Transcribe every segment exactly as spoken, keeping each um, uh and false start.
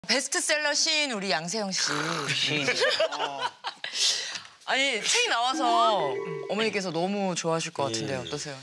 베스트셀러 시인 우리 양세형 씨. 시인. 어. 아니 책이 나와서 어머니께서 너무 좋아하실 것 같은데 어떠세요?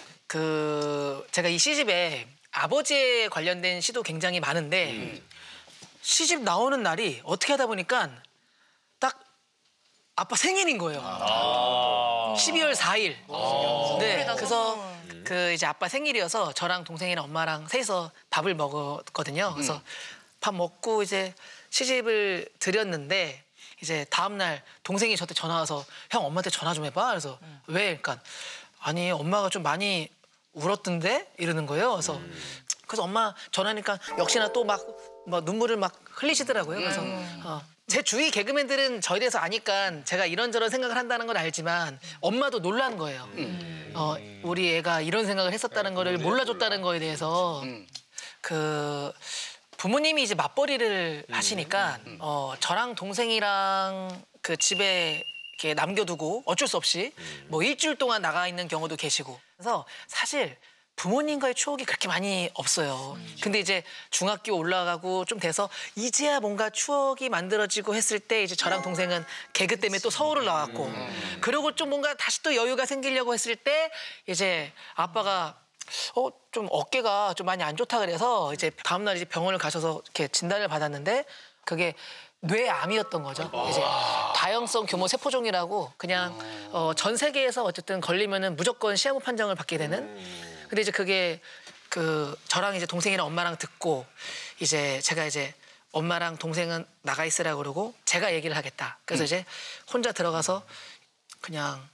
그 제가 이 시집에 아버지에 관련된 시도 굉장히 많은데 음. 시집 나오는 날이 어떻게 하다 보니까 딱 아빠 생일인 거예요. 아 십이월 사일. 아 네, 그래서 그 이제 아빠 생일이어서 저랑 동생이랑 엄마랑 셋이서 밥을 먹었거든요. 그래서 음. 밥 먹고 이제 시집을 드렸는데 이제 다음 날 동생이 저한테 전화 와서 형 엄마한테 전화 좀 해봐. 그래서 음. 왜? 그러니까 아니 엄마가 좀 많이 울었던데 이러는 거예요. 그래서 음. 그래서 엄마 전화하니까 역시나 또 막 뭐 눈물을 막 흘리시더라고요. 그래서 음. 어. 제 주위 개그맨들은 저에 대해서 아니까 제가 이런저런 생각을 한다는 건 알지만 엄마도 놀란 거예요. 음. 어, 우리 애가 이런 생각을 했었다는 거를 몰라줬다는 거에 대해서 음. 그 부모님이 이제 맞벌이를 음. 하시니까 어, 저랑 동생이랑 그 집에 이렇게 남겨두고 어쩔 수 없이 뭐 일주일 동안 나가 있는 경우도 계시고 그래서 사실 부모님과의 추억이 그렇게 많이 없어요. 근데 이제 중학교 올라가고 좀 돼서 이제야 뭔가 추억이 만들어지고 했을 때 이제 저랑 동생은 개그 때문에 또 서울을 나왔고 그러고 좀 뭔가 다시 또 여유가 생기려고 했을 때 이제 아빠가 어, 좀 어깨가 좀 많이 안 좋다 그래서 이제 다음날 이제 병원을 가셔서 이렇게 진단을 받았는데 그게 뇌암이었던 거죠. 이제 다형성 교모 세포종이라고 그냥 어, 전 세계에서 어쨌든 걸리면은 무조건 시한부 판정을 받게 되는. 근데 이제 그게 그 저랑 이제 동생이랑 엄마랑 듣고 이제 제가 이제 엄마랑 동생은 나가 있으라고 그러고 제가 얘기를 하겠다. 그래서 음. 이제 혼자 들어가서 그냥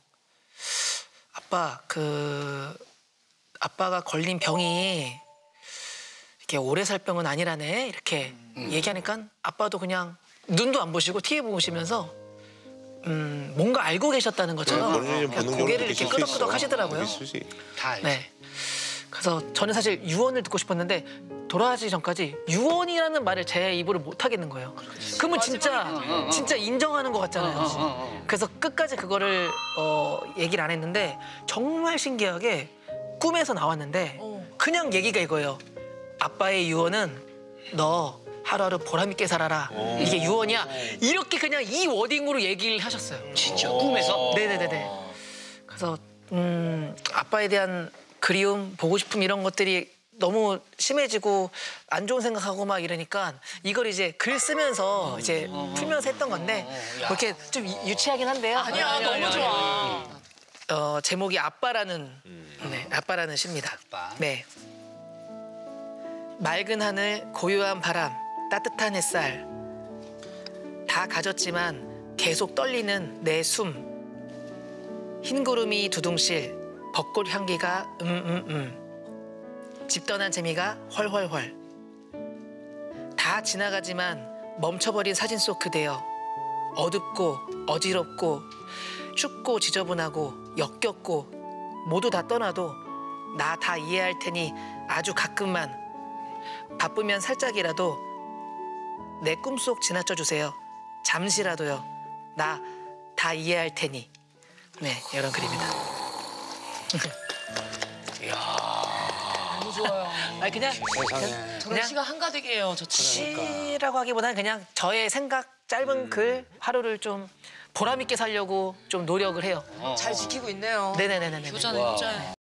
아빠 그 아빠가 걸린 병이 이렇게 오래 살 병은 아니라네 이렇게 음. 얘기하니까 아빠도 그냥 눈도 안 보시고 티비 보시면서 음, 뭔가 알고 계셨다는 것처럼 네, 그냥 고개를 이렇게 끄덕끄덕 하시더라고요. 네. 그래서 저는 사실 유언을 듣고 싶었는데 돌아가시기 전까지 유언이라는 말을 제 입으로 못 하겠는 거예요. 그렇지. 그러면 진짜 진짜 인정하는 것 같잖아요. 그래서 끝까지 그거를 어, 얘기를 안 했는데 정말 신기하게 꿈에서 나왔는데 그냥 얘기가 이거예요. 아빠의 유언은 너 하루하루 보람있게 살아라. 오. 이게 유언이야. 이렇게 그냥 이 워딩으로 얘기를 하셨어요. 진짜 꿈에서? 네네네네. 그래서 음, 아빠에 대한 그리움, 보고 싶음 이런 것들이 너무 심해지고 안 좋은 생각하고 막 이러니까 이걸 이제 글 쓰면서 이제 풀면서 했던 건데 뭐 이렇게 좀 유치하긴 한데요. 아니야, 아니야 너무 아니야, 좋아. 어, 제목이 아빠라는 네, 아빠라는 시입니다. 아빠. 네. 맑은 하늘, 고요한 바람, 따뜻한 햇살 다 가졌지만 계속 떨리는 내 숨 흰 구름이 두둥실 벚꽃 향기가 음음음 집 떠난 재미가 훨훨훨 다 지나가지만 멈춰버린 사진 속 그대여 어둡고 어지럽고 춥고 지저분하고 역겹고 모두 다 떠나도 나 다 이해할 테니 아주 가끔만 바쁘면 살짝이라도 내 꿈속 지나쳐 주세요. 잠시라도요. 나 다 이해할 테니. 네, 이런 글입니다. 이야. 너무 좋아요. 아니 그냥 세상에. 저런 시가 한가득이에요. 저 시라고 하기보다는 그냥 저의 생각 짧은 음. 글 하루를 좀 보람 있게 살려고 좀 노력을 해요. 잘 지키고 있네요. 네네네네. 효자네 효자예요.